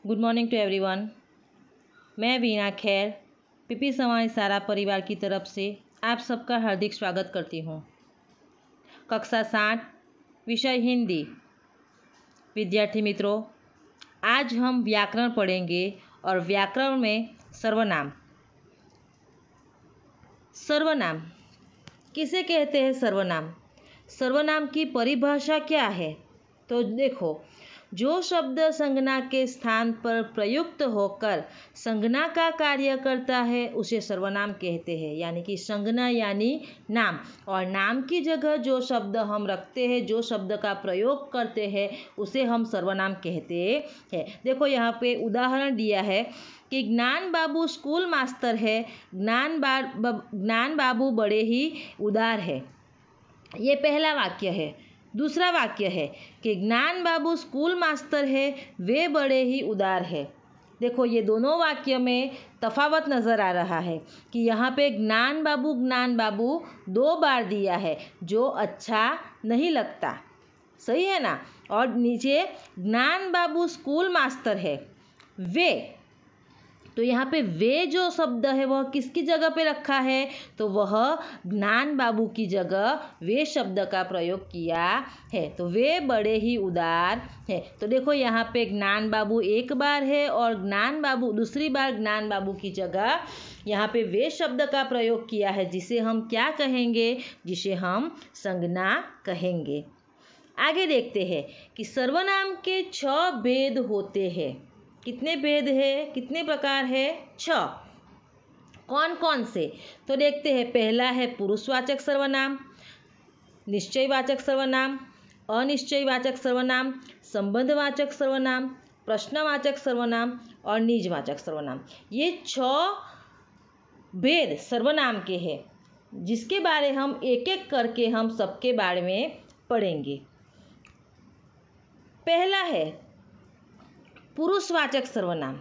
Good morning to everyone. मैं वीणा खैर PP समाज सारा परिवार की तरफ से आप सबका हार्दिक स्वागत करती हूँ। कक्षा 60 विषय हिंदी। विद्यार्थी मित्रों, आज हम व्याकरण पढ़ेंगे और व्याकरण में सर्वनाम। सर्वनाम किसे कहते हैं? सर्वनाम, सर्वनाम की परिभाषा क्या है? तो देखो, जो शब्द संज्ञा के स्थान पर प्रयुक्त होकर संज्ञा का कार्य करता है उसे सर्वनाम कहते हैं। यानी कि संज्ञा यानी नाम, और नाम की जगह जो शब्द हम रखते हैं, जो शब्द का प्रयोग करते हैं उसे हम सर्वनाम कहते हैं। देखो यहाँ पे उदाहरण दिया है कि ज्ञान बाबू स्कूल मास्टर है, ज्ञान बाबू बड़े ही उदार है। ये पहला वाक्य है। दूसरा वाक्य है कि ज्ञान बाबू स्कूल मास्टर है, वे बड़े ही उदार है। देखो, ये दोनों वाक्य में तफावत नज़र आ रहा है कि यहाँ पे ज्ञान बाबू 2 बार दिया है, जो अच्छा नहीं लगता, सही है ना। और नीचे ज्ञान बाबू स्कूल मास्टर है, वे, तो यहाँ पे वे जो शब्द है वह किसकी जगह पे रखा है? तो वह ज्ञान बाबू की जगह वे शब्द का प्रयोग किया है। तो वे बड़े ही उदार है। तो देखो यहाँ पे ज्ञान बाबू 1 बार है और ज्ञान बाबू दूसरी बार ज्ञान बाबू की जगह यहाँ पे वे शब्द का प्रयोग किया है, जिसे हम क्या कहेंगे? जिसे हम संज्ञा कहेंगे। आगे देखते हैं कि सर्वनाम के 6 भेद होते हैं। कितने भेद है? कितने प्रकार है? 6। कौन कौन से? तो देखते हैं। पहला है पुरुषवाचक सर्वनाम, निश्चयवाचक सर्वनाम, अनिश्चयवाचक सर्वनाम, संबंधवाचक सर्वनाम, प्रश्नवाचक सर्वनाम और निजवाचक सर्वनाम। ये 6 भेद सर्वनाम के हैं, जिसके बारे हम एक एक करके हम सबके बारे में पढ़ेंगे। पहला है पुरुषवाचक सर्वनाम।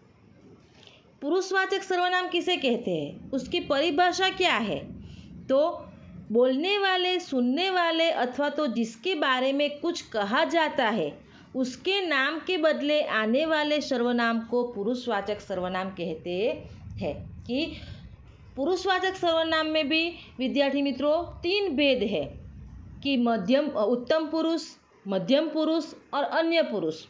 पुरुषवाचक सर्वनाम किसे कहते हैं? उसकी परिभाषा क्या है? तो बोलने वाले, सुनने वाले अथवा तो जिसके बारे में कुछ कहा जाता है उसके नाम के बदले आने वाले सर्वनाम को पुरुषवाचक सर्वनाम कहते हैं। कि पुरुषवाचक सर्वनाम में भी विद्यार्थी मित्रों 3 भेद है कि उत्तम पुरुष, मध्यम पुरुष और अन्य पुरुष।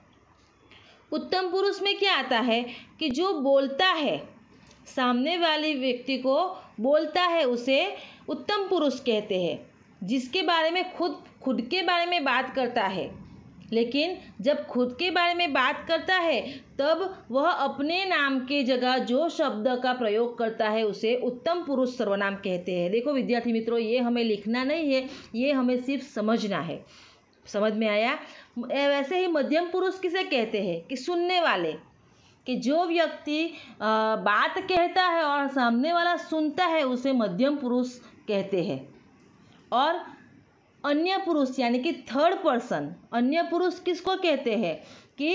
उत्तम पुरुष में क्या आता है कि जो बोलता है, सामने वाले व्यक्ति को बोलता है, उसे उत्तम पुरुष कहते हैं। जिसके बारे में खुद के बारे में बात करता है, लेकिन जब खुद के बारे में बात करता है तब वह अपने नाम के जगह जो शब्द का प्रयोग करता है उसे उत्तम पुरुष सर्वनाम कहते हैं। देखो विद्यार्थी मित्रों, ये हमें लिखना नहीं है, ये हमें सिर्फ समझना है। समझ में आया? वैसे ही मध्यम पुरुष किसे कहते हैं? कि सुनने वाले, कि जो व्यक्ति बात कहता है और सामने वाला सुनता है उसे मध्यम पुरुष कहते हैं। और अन्य पुरुष यानी कि थर्ड पर्सन, अन्य पुरुष किसको कहते हैं? कि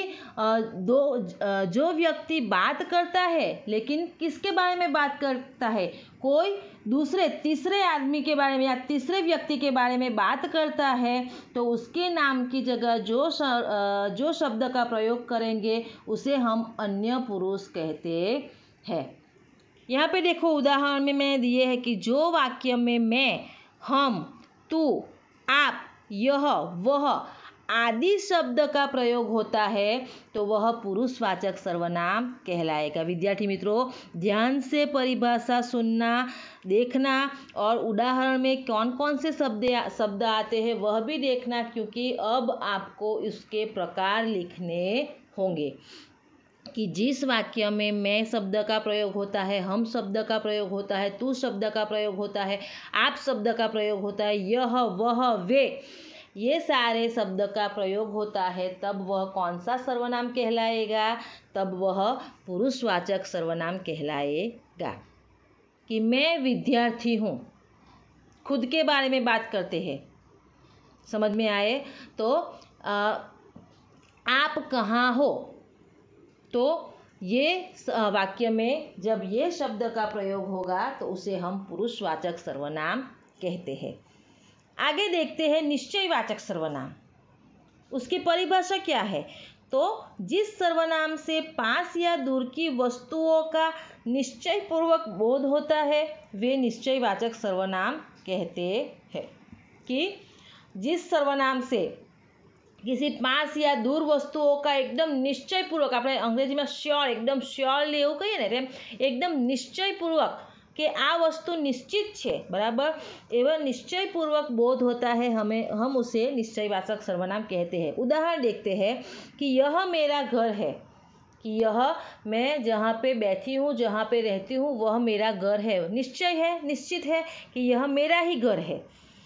जो व्यक्ति बात करता है लेकिन किसके बारे में बात करता है? कोई दूसरे तीसरे आदमी के बारे में या तीसरे व्यक्ति के बारे में बात करता है तो उसके नाम की जगह जो शब्द का प्रयोग करेंगे उसे हम अन्य पुरुष कहते हैं। यहाँ पे देखो उदाहरण में मैंने दिए है कि जो वाक्य में मैं, हम, तू, आप, यह, वह आदि शब्द का प्रयोग होता है तो वह पुरुषवाचक सर्वनाम कहलाएगा। विद्यार्थी मित्रों, ध्यान से परिभाषा सुनना, देखना और उदाहरण में कौन कौन से शब्द आते हैं वह भी देखना, क्योंकि अब आपको इसके प्रकार लिखने होंगे कि जिस वाक्य में मैं शब्द का प्रयोग होता है, हम शब्द का प्रयोग होता है, तू शब्द का प्रयोग होता है, आप शब्द का प्रयोग होता है, यह, वह, वे, ये सारे शब्द का प्रयोग होता है, तब वह कौन सा सर्वनाम कहलाएगा? तब वह पुरुषवाचक सर्वनाम कहलाएगा। कि मैं विद्यार्थी हूँ, खुद के बारे में बात करते हैं। समझ में आए? तो आप कहाँ हो, तो ये वाक्य में जब ये शब्द का प्रयोग होगा तो उसे हम पुरुषवाचक सर्वनाम कहते हैं। आगे देखते हैं निश्चयवाचक सर्वनाम। उसकी परिभाषा क्या है? तो जिस सर्वनाम से पास या दूर की वस्तुओं का निश्चय पूर्वक बोध होता है वे निश्चयवाचक सर्वनाम कहते हैं। कि जिस सर्वनाम से किसी पास या दूर वस्तुओं का एकदम निश्चयपूर्वक, આપણે અંગ્રેજીમાં શ્યોર, એકદમ શ્યોરલી એવું કહીએ ને, એકદમ નિશ્ચયપૂર્વક કે આ વસ્તુ નિશ્ચિત છે, બરાબર, એવા નિશ્ચયपूर्वक बोध होता है, हम उसे निश्चयवाचक सर्वनाम कहते हैं। उदाहरण देखते हैं कि यह मेरा घर है, कि यह मैं जहाँ पे बैठी हूँ, जहाँ पे रहती हूँ, वह मेरा घर है। निश्चय है, निश्चित है कि यह मेरा ही घर है।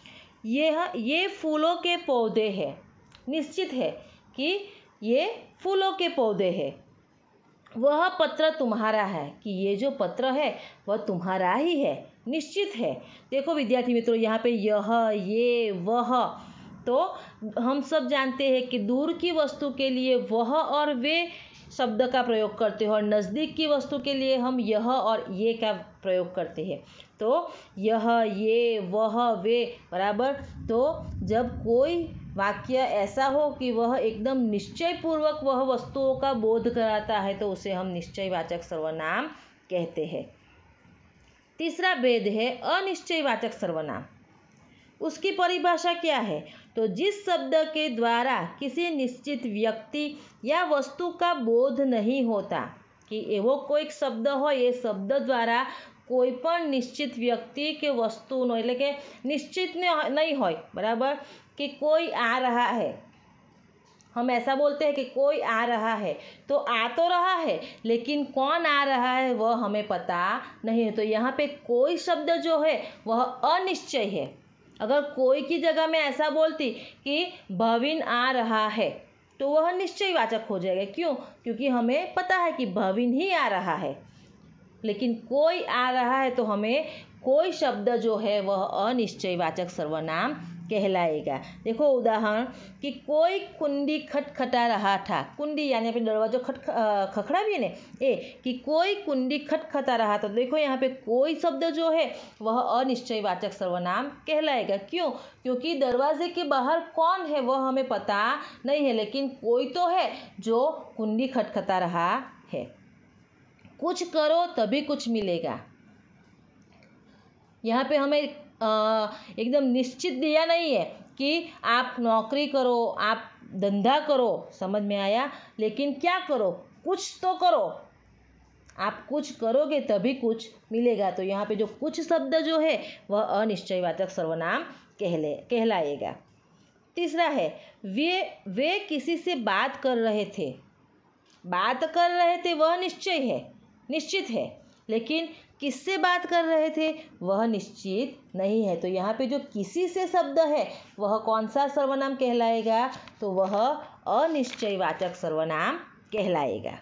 ये फूलों के पौधे हैं, निश्चित है कि ये फूलों के पौधे हैं। वह पत्र तुम्हारा है, कि ये जो पत्र है वह तुम्हारा ही है, निश्चित है। देखो विद्यार्थी मित्रों, यहाँ पे यह, ये, वह, तो हम सब जानते हैं कि दूर की वस्तु के लिए वह और वे शब्द का प्रयोग करते हैं और नज़दीक की वस्तु के लिए हम यह और ये का प्रयोग करते हैं। तो यह, ये, वह, वे, बराबर। तो जब कोई वाक्य ऐसा हो कि वह एकदम निश्चयपूर्वक वह वस्तुओं का बोध कराता है तो उसे हम निश्चयवाचक सर्वनाम कहते हैं। तीसरा भेद है अनिश्चयवाचक सर्वनाम। उसकी परिभाषा क्या है? तो जिस शब्द के द्वारा किसी निश्चित व्यक्ति या वस्तु का बोध नहीं होता, कि एवो कोई शब्द हो, ये शब्द द्वारा कोई पण निश्चित व्यक्ति के वस्तुनो એટલે કે निश्चित नहीं हो, बराबर, कि कोई आ रहा है, हम ऐसा बोलते हैं कि कोई आ रहा है, तो आ तो रहा है लेकिन कौन आ रहा है वह हमें पता नहीं है। तो यहाँ पे कोई शब्द जो है वह अनिश्चय है। अगर कोई की जगह में ऐसा बोलती कि भविन आ रहा है तो वह निश्चयवाचक हो जाएगा। क्यों? क्योंकि हमें पता है कि भविन ही आ रहा है। लेकिन कोई आ रहा है तो हमें कोई शब्द जो है वह अनिश्चयवाचक सर्वनाम कहलाएगा। देखो उदाहरण कि कोई कुंडी खटखटा रहा था, कुंडी यानी अपने दरवाजो खखड़ावीए ने ए, कि कोई कुंडी खटखटा रहा था। देखो यहाँ पे कोई शब्द जो है वह अनिश्चयवाचक सर्वनाम कहलाएगा। क्यों? क्योंकि दरवाजे के बाहर कौन है वह हमें पता नहीं है, लेकिन कोई तो है जो कुंडी खटखटा रहा है। कुछ करो तभी कुछ मिलेगा, यहाँ पे हमें एकदम निश्चित दिया नहीं है कि आप नौकरी करो, आप धंधा करो, समझ में आया, लेकिन क्या करो, कुछ तो करो, आप कुछ करोगे तभी कुछ मिलेगा। तो यहाँ पे जो कुछ शब्द जो है वह अनिश्चयवाचक सर्वनाम कहलाएगा। तीसरा है वे किसी से बात कर रहे थे। बात कर रहे थे वह निश्चित है, लेकिन किससे बात कर रहे थे वह निश्चित नहीं है। तो यहाँ पे जो किसी से शब्द है वह कौन सा सर्वनाम कहलाएगा? तो वह अनिश्चयवाचक सर्वनाम कहलाएगा।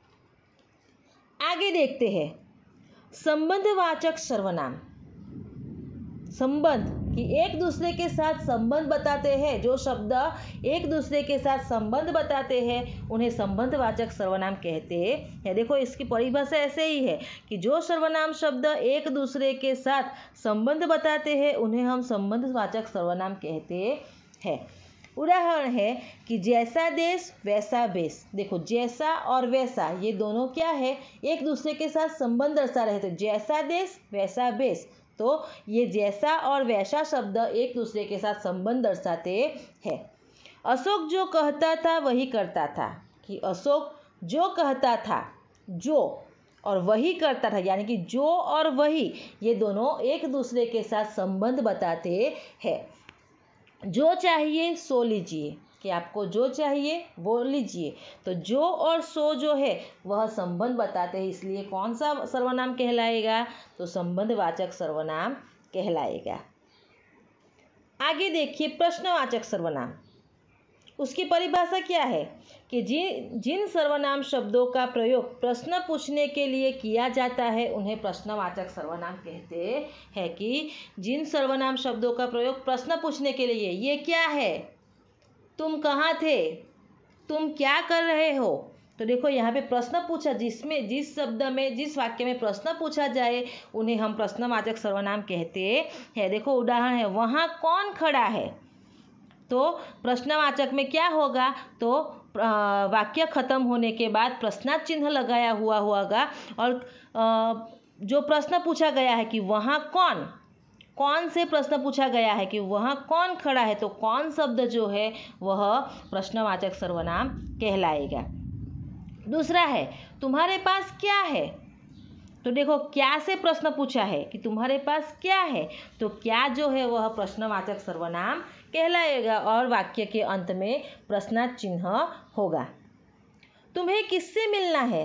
आगे देखते हैं संबंधवाचक सर्वनाम। संबंध, कि एक दूसरे के साथ संबंध बताते हैं, जो शब्द एक दूसरे के साथ संबंध बताते हैं उन्हें संबंधवाचक सर्वनाम कहते हैं। देखो इसकी परिभाषा ऐसे ही है कि जो सर्वनाम शब्द एक दूसरे के साथ संबंध बताते हैं उन्हें हम संबंधवाचक सर्वनाम कहते हैं। उदाहरण है कि जैसा देश वैसा बेस। देखो जैसा और वैसा ये दोनों क्या है, एक दूसरे के साथ संबंध दर्शा रहे थे। जैसा देश वैसा बेस, तो ये जैसा और वैसा शब्द एक दूसरे के साथ संबंध दर्शाते हैं। अशोक जो कहता था वही करता था, कि अशोक जो कहता था, जो और वही करता था, यानी कि जो और वही ये दोनों एक दूसरे के साथ संबंध बताते हैं। जो चाहिए सो लीजिए, कि आपको जो चाहिए वो लीजिए। तो जो और सो जो है वह संबंध बताते हैं, इसलिए कौन सा सर्वनाम कहलाएगा? तो संबंधवाचक सर्वनाम कहलाएगा। आगे देखिए प्रश्नवाचक सर्वनाम। उसकी परिभाषा क्या है कि जिन सर्वनाम शब्दों का प्रयोग प्रश्न पूछने के लिए किया जाता है उन्हें प्रश्नवाचक सर्वनाम कहते हैं। कि जिन सर्वनाम शब्दों का प्रयोग प्रश्न पूछने के लिए, ये क्या है, तुम कहाँ थे, तुम क्या कर रहे हो। तो देखो यहाँ पे प्रश्न पूछा, जिस शब्द में, जिस वाक्य में प्रश्न पूछा जाए उन्हें हम प्रश्नवाचक सर्वनाम कहते हैं। देखो उदाहरण है वहाँ कौन खड़ा है, तो प्रश्नवाचक में क्या होगा? तो वाक्य खत्म होने के बाद प्रश्नार्थ चिन्ह लगाया हुआ होगा और जो प्रश्न पूछा गया है कि वहाँ कौन से प्रश्न पूछा गया है कि वहाँ कौन खड़ा है, तो कौन शब्द जो है वह प्रश्नवाचक सर्वनाम कहलाएगा। दूसरा है तुम्हारे पास क्या है, तो देखो क्या से प्रश्न पूछा है कि तुम्हारे पास क्या है, तो क्या जो है वह प्रश्नवाचक सर्वनाम कहलाएगा और वाक्य के अंत में प्रश्नार्थ चिन्ह होगा। तुम्हें किससे मिलना है,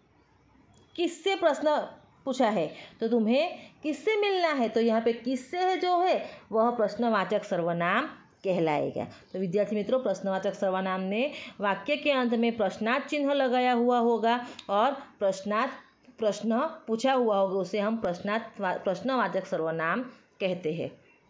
किससे प्रश्न पूछा है, तो तुम्हें किससे मिलना है, तो यहाँ पे किससे है जो है वह प्रश्नवाचक सर्वनाम कहलाएगा। तो विद्यार्थी मित्रों, प्रश्नवाचक सर्वनाम ने वाक्य के अंत में प्रश्नार्थ चिन्ह लगाया हुआ होगा और प्रश्न पूछा हुआ होगा, उसे हम प्रश्नवाचक सर्वनाम कहते हैं।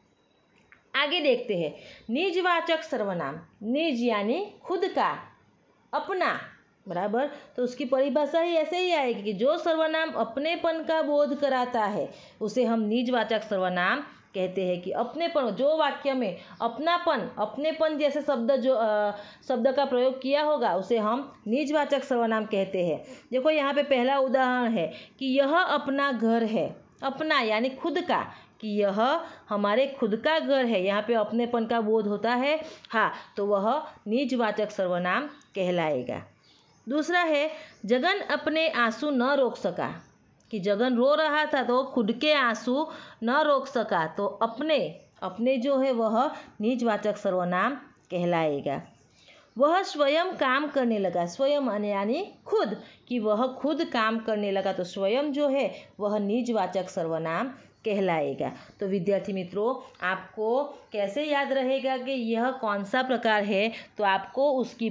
आगे देखते हैं निजवाचक सर्वनाम। निज यानी खुद का, अपना, बराबर। तो उसकी परिभाषा ही ऐसे ही आएगी कि जो सर्वनाम अपनेपन का बोध कराता है उसे हम निजवाचक सर्वनाम कहते हैं। कि अपनेपन, जो वाक्य में अपनेपन जैसे शब्द का प्रयोग किया होगा उसे हम निजवाचक सर्वनाम कहते हैं। देखो यहाँ पे पहला उदाहरण है कि यह अपना घर है। अपना यानी खुद का, कि यह हमारे खुद का घर है, यहाँ पे अपनेपन का बोध होता है, हाँ, तो वह निजवाचक सर्वनाम कहलाएगा। दूसरा है जगन अपने आंसू न रोक सका, कि जगन रो रहा था तो खुद के आंसू न रोक सका, तो अपने जो है वह निजवाचक सर्वनाम कहलाएगा। वह स्वयं काम करने लगा। स्वयं यानी खुद, कि वह खुद काम करने लगा, तो स्वयं जो है वह निजवाचक सर्वनाम कहलाएगा। तो विद्यार्थी मित्रों, आपको कैसे याद रहेगा कि यह कौन सा प्रकार है, तो आपको उसकी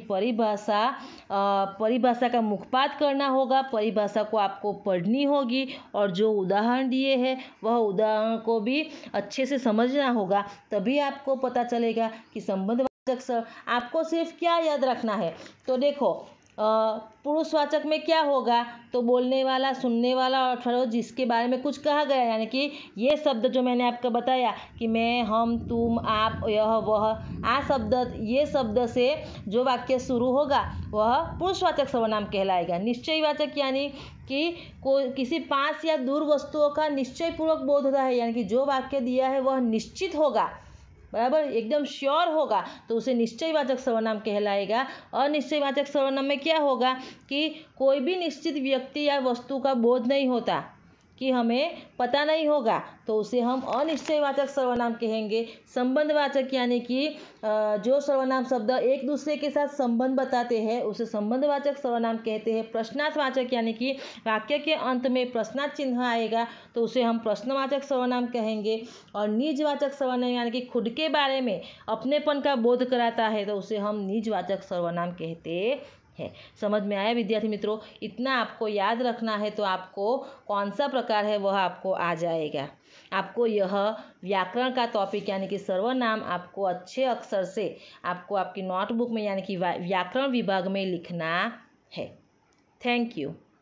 परिभाषा का मुखपाठ करना होगा। परिभाषा को आपको पढ़नी होगी और जो उदाहरण दिए हैं वह उदाहरण को भी अच्छे से समझना होगा, तभी आपको पता चलेगा कि संबंधवाचक आपको सिर्फ क्या याद रखना है। तो देखो पुरुषवाचक में क्या होगा, तो बोलने वाला, सुनने वाला और जिसके बारे में कुछ कहा गया, यानी कि ये शब्द जो मैंने आपको बताया कि मैं, हम, तुम, आप, यह, वह, ये शब्द से जो वाक्य शुरू होगा वह पुरुषवाचक सर्वनाम कहलाएगा। निश्चयवाचक यानी कि किसी पास या दूर वस्तुओं का निश्चयपूर्वक बोध होता है, यानी कि जो वाक्य दिया है वह निश्चित होगा, बराबर, एकदम श्योर होगा, तो उसे निश्चयवाचक सर्वनाम कहलाएगा। अनिश्चयवाचक सर्वनाम में क्या होगा कि कोई भी निश्चित व्यक्ति या वस्तु का बोध नहीं होता, कि हमें पता नहीं होगा, तो उसे हम अनिश्चयवाचक सर्वनाम कहेंगे। संबंधवाचक यानी कि जो सर्वनाम शब्द एक दूसरे के साथ संबंध बताते हैं उसे संबंधवाचक सर्वनाम कहते हैं। प्रश्नार्थवाचक यानी कि वाक्य के अंत में प्रश्नार्थ चिन्ह आएगा, तो उसे हम प्रश्नवाचक सर्वनाम कहेंगे। और निजवाचक सर्वनाम यानी कि खुद के बारे में अपनेपन का बोध कराता है, तो उसे हम निजवाचक सर्वनाम कहते है। समझ में आया विद्यार्थी मित्रों? इतना आपको याद रखना है, तो आपको कौन सा प्रकार है वह आपको आ जाएगा। आपको यह व्याकरण का टॉपिक यानी कि सर्वनाम आपको अच्छे अक्षर से आपको आपकी नोटबुक में यानी कि व्याकरण विभाग में लिखना है। Thank you.